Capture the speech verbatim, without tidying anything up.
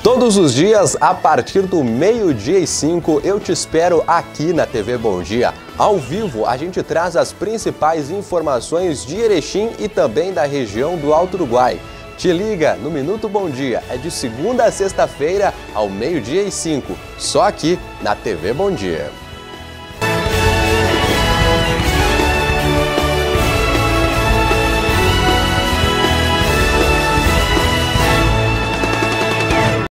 Todos os dias, a partir do meio-dia e cinco, eu te espero aqui na T V Bom Dia. Ao vivo, a gente traz as principais informações de Erechim e também da região do Alto Uruguai. Te liga no Minuto Bom Dia, é de segunda a sexta-feira, ao meio-dia e cinco, só aqui na T V Bom Dia.